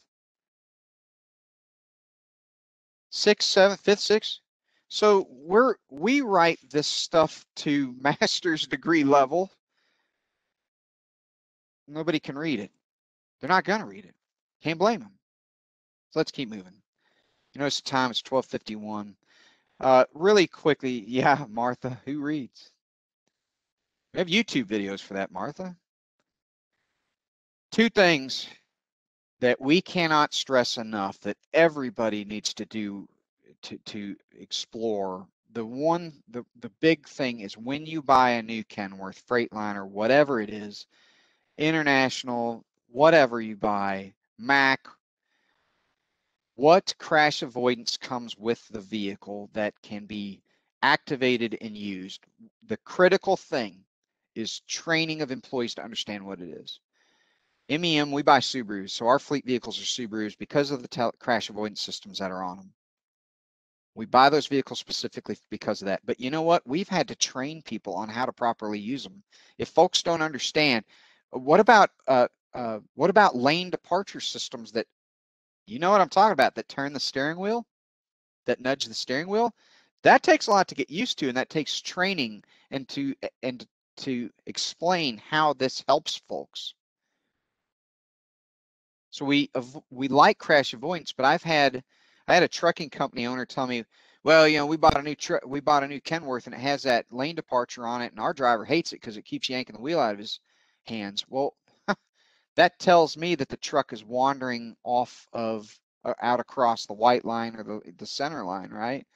6th, 7th, 5th, 6th. So we write this stuff to master's degree level. Nobody can read it. They're not going to read it. Can't blame them. So let's keep moving. You notice the time is 12:51. Really quickly, yeah, Martha, who reads? We have YouTube videos for that, Martha. Two things that we cannot stress enough that everybody needs to do to explore. The big thing is when you buy a new Kenworth, Freightliner, whatever it is, International, whatever you buy, Mack, what crash avoidance comes with the vehicle that can be activated and used. The critical thing is training of employees to understand what it is. MEM, we buy Subarus, so our fleet vehicles are Subarus because of the crash avoidance systems that are on them. We buy those vehicles specifically because of that. But you know what? We've had to train people on how to properly use them. If folks don't understand, what about lane departure systems that, you know what I'm talking about, that turn the steering wheel, that nudge the steering wheel? That takes a lot to get used to, and that takes training and to explain how this helps folks. So we like crash avoidance, but I had a trucking company owner tell me, well, you know, we bought a new Kenworth and it has that lane departure on it, and our driver hates it because it keeps yanking the wheel out of his hands. Well, that tells me that the truck is wandering off of out across the white line or the center line, right?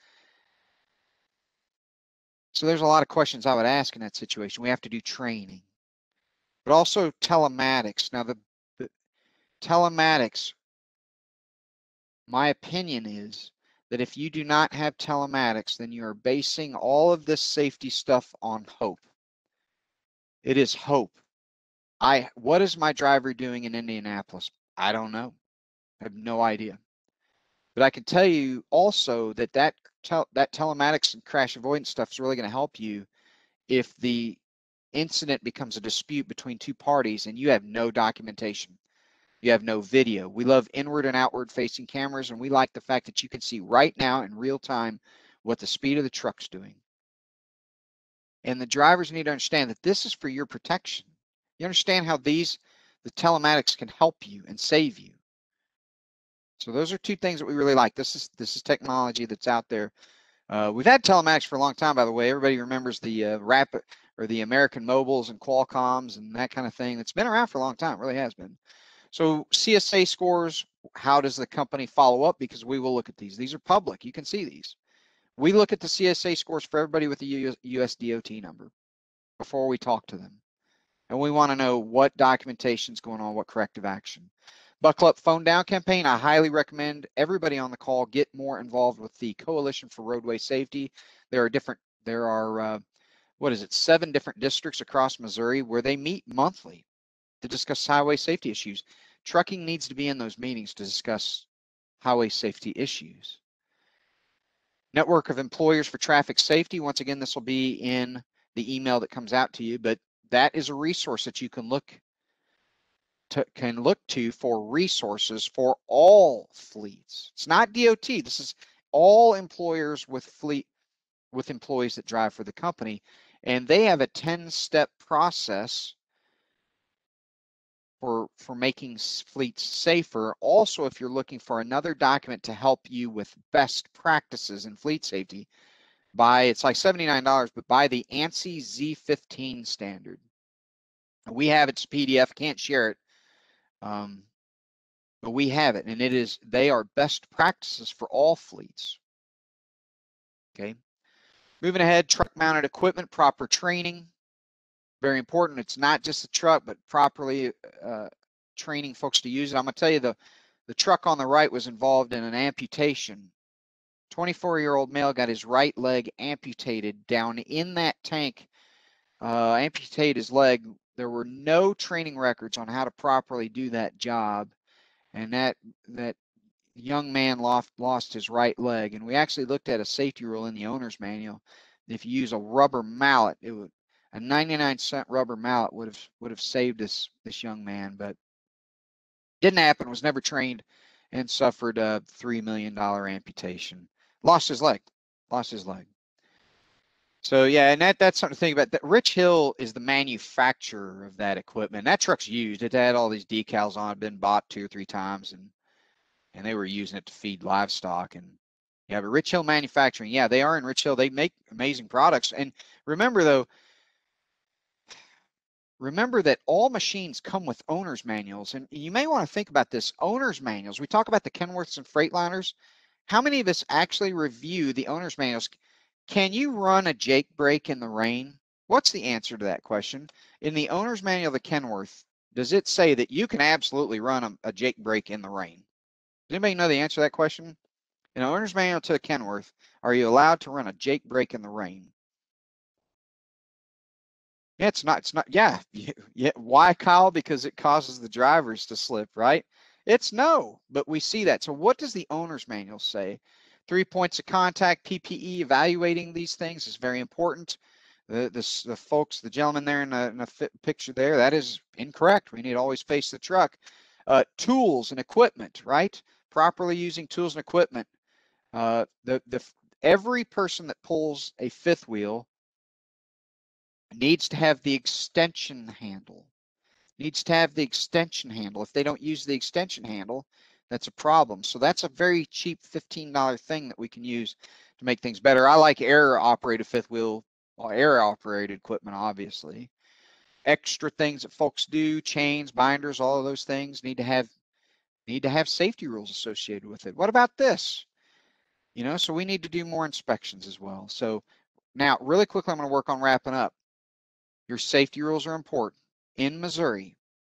So there's a lot of questions I would ask in that situation. We have to do training, but also telematics. Now the telematics, my opinion is that if you do not have telematics, then you are basing all of this safety stuff on hope. It is hope. What is my driver doing in Indianapolis? I don't know. I have no idea. But I can tell you also that that telematics and crash avoidance stuff is really going to help you if the incident becomes a dispute between two parties and you have no documentation. You have no video. We love inward and outward facing cameras, and we like the fact that you can see right now in real time what the speed of the truck's doing. And the drivers need to understand that this is for your protection. You understand how the telematics can help you and save you. So those are two things that we really like. This is technology that's out there. We've had telematics for a long time, by the way. Everybody remembers the Rapid or the American Mobiles and Qualcomms and that kind of thing. It's been around for a long time. It really has been. So CSA scores, how does the company follow up? Because we will look at these. These are public. You can see these. We look at the CSA scores for everybody with a US DOT number before we talk to them. And we want to know what documentation is going on, what corrective action. Buckle Up Phone Down campaign, I highly recommend everybody on the call get more involved with the Coalition for Roadway Safety. There are 7 different districts across Missouri where they meet monthly to discuss highway safety issues. Trucking needs to be in those meetings to discuss highway safety issues. Network of Employers for Traffic Safety. Once again, this will be in the email that comes out to you, but that is a resource that you can look to for resources for all fleets. It's not DOT. This is all employers with employees that drive for the company, and they have a 10-step process for making fleets safer. Also, if you're looking for another document to help you with best practices in fleet safety, it's like $79, but buy the ANSI Z15 standard. We have it, it's PDF, can't share it, but we have it, and they are best practices for all fleets. Okay, moving ahead, truck mounted equipment, proper training, very important. It's not just the truck, but properly training folks to use it. I'm going to tell you, the truck on the right was involved in an amputation. 24-year-old male got his right leg amputated down in that tank, amputate his leg. There were no training records on how to properly do that job, and that young man lost his right leg, and we actually looked at a safety rule in the owner's manual. If you use a rubber mallet, it would a 99-cent rubber mallet would have saved this young man, but didn't happen. Was never trained, and suffered a $3 million amputation. Lost his leg. Lost his leg. So yeah, and that's something to think about. That Rich Hill is the manufacturer of that equipment. That truck's used. It had all these decals on it, been bought 2 or 3 times, and they were using it to feed livestock. And yeah, but Rich Hill Manufacturing, yeah, they are in Rich Hill. They make amazing products. And remember though, remember that all machines come with owner's manuals, and you may want to think about this. Owner's manuals. We talk about the Kenworths and Freightliners. How many of us actually review the owner's manuals? Can you run a Jake brake in the rain? What's the answer to that question? In the owner's manual of the Kenworth, does it say that you can absolutely run a Jake brake in the rain? Does anybody know the answer to that question? In the owner's manual to a Kenworth, are you allowed to run a Jake brake in the rain? Yeah, it's not, yeah. Why, Kyle? Because it causes the drivers to slip, right? It's no, but we see that. So what does the owner's manual say? 3 points of contact, PPE, evaluating these things is very important. The folks, the gentleman there in the picture there, that is incorrect. We need to always face the truck. Tools and equipment, right? Properly using tools and equipment. Every person that pulls a fifth wheel needs to have the extension handle. Needs to have the extension handle. If they don't use the extension handle, that's a problem. So that's a very cheap $15 thing that we can use to make things better. I like air-operated fifth wheel, well, air-operated equipment, obviously. Extra things that folks do, chains, binders, all of those things need to have safety rules associated with it. What about this? You know, so we need to do more inspections as well. So now, really quickly, I'm going to work on wrapping up. Your safety rules are important. In Missouri,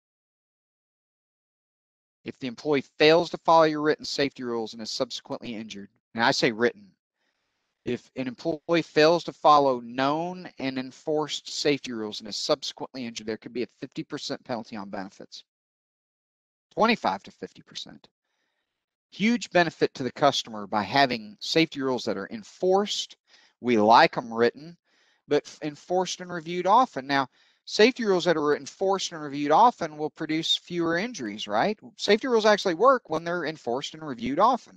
if the employee fails to follow your written safety rules and is subsequently injured, and I say written, if an employee fails to follow known and enforced safety rules and is subsequently injured, there could be a 50% penalty on benefits, 25 to 50%. Huge benefit to the customer by having safety rules that are enforced. We like them written, but enforced and reviewed often. Now, safety rules that are enforced and reviewed often will produce fewer injuries, right? Safety rules actually work when they're enforced and reviewed often.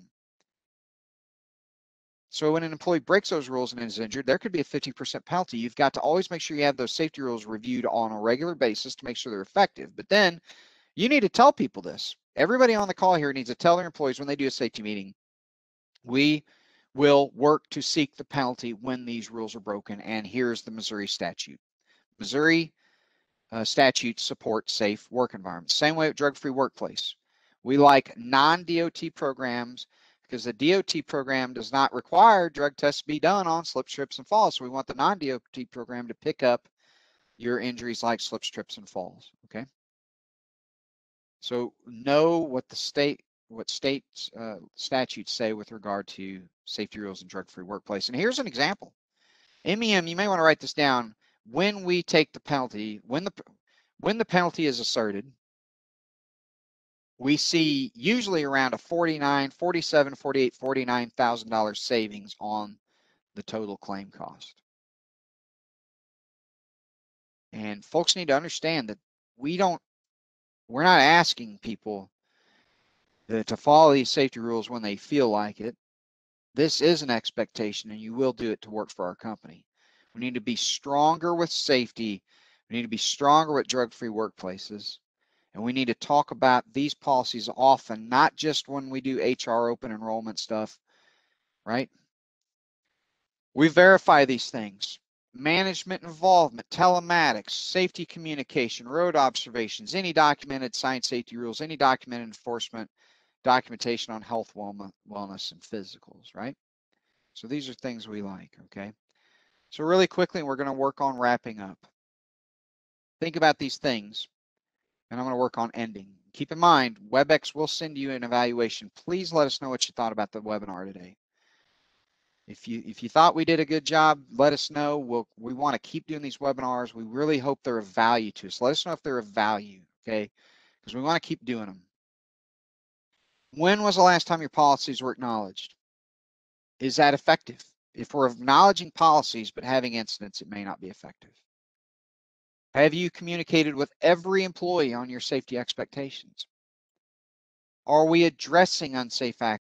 So when an employee breaks those rules and is injured, there could be a 50% penalty. You've got to always make sure you have those safety rules reviewed on a regular basis to make sure they're effective. But then you need to tell people this. Everybody on the call here needs to tell their employees when they do a safety meeting, we will work to seek the penalty when these rules are broken. And here's the Missouri statute. Missouri statutes support safe work environments. Same way with drug-free workplace. We like non-DOT programs because the DOT program does not require drug tests to be done on slips, trips, and falls. So we want the non-DOT program to pick up your injuries like slips, trips, and falls. Okay. So know what the state statutes say with regard to safety rules and drug-free workplace. And here's an example. MEM, you may want to write this down. When we take the penalty, when the penalty is asserted, we see usually around a $47,000, $48,000, $49,000 savings on the total claim cost. And folks need to understand that we're not asking people to follow these safety rules when they feel like it. This is an expectation, and you will do it to work for our company. We need to be stronger with safety. We need to be stronger with drug-free workplaces. And we need to talk about these policies often, not just when we do HR open enrollment stuff, right? We verify these things. Management involvement, telematics, safety communication, road observations, any documented science safety rules, any documented enforcement, documentation on health, wellness, and physicals, right? So these are things we like, okay? So really quickly, we're going to work on wrapping up. Think about these things, and I'm going to work on ending. Keep in mind, WebEx will send you an evaluation. Please let us know what you thought about the webinar today. If you thought we did a good job, let us know. We want to keep doing these webinars. We really hope they're of value to us. Let us know if they're of value, okay? Because we want to keep doing them. When was the last time your policies were acknowledged? Is that effective? If we're acknowledging policies but having incidents, it may not be effective. Have you communicated with every employee on your safety expectations? Are we addressing unsafe